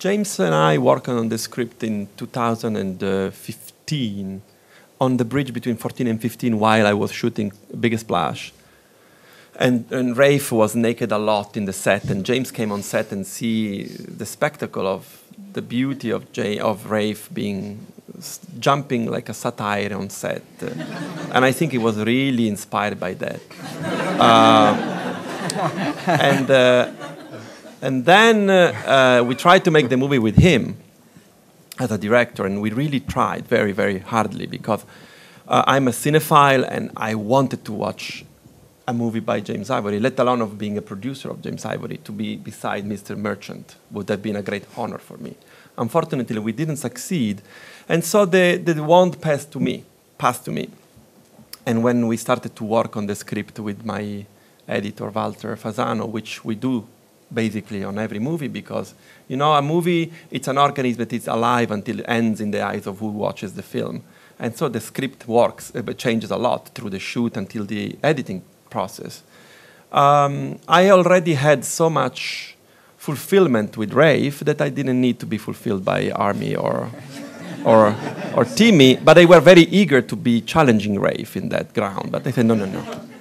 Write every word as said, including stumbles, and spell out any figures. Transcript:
James and I worked on the script in two thousand fifteen, on the bridge between fourteen and fifteen, while I was shooting Big Splash. And, and Rafe was naked a lot in the set, and James came on set and see the spectacle of the beauty of Jay, of Rafe being s- jumping like a satyr on set, uh, and I think he was really inspired by that. Uh, and uh, and then uh, uh, we tried to make the movie with him as a director, and we really tried very very hardly because uh, I'm a cinephile and I wanted to watch a movie by James Ivory, let alone of being a producer of James Ivory. To be beside Mister Merchant would have been a great honor for me. Unfortunately, we didn't succeed, and so the, the wand passed to me, passed to me. And when we started to work on the script with my editor, Walter Fasano, which we do basically on every movie, because, you know, a movie, it's an organism that is alive until it ends in the eyes of who watches the film. And so the script works, uh, but changes a lot through the shoot until the editing process. Um, I already had so much fulfillment with Rafe that I didn't need to be fulfilled by Army or or or Timmy, but they were very eager to be challenging Rafe in that ground. But they said, no, no, no.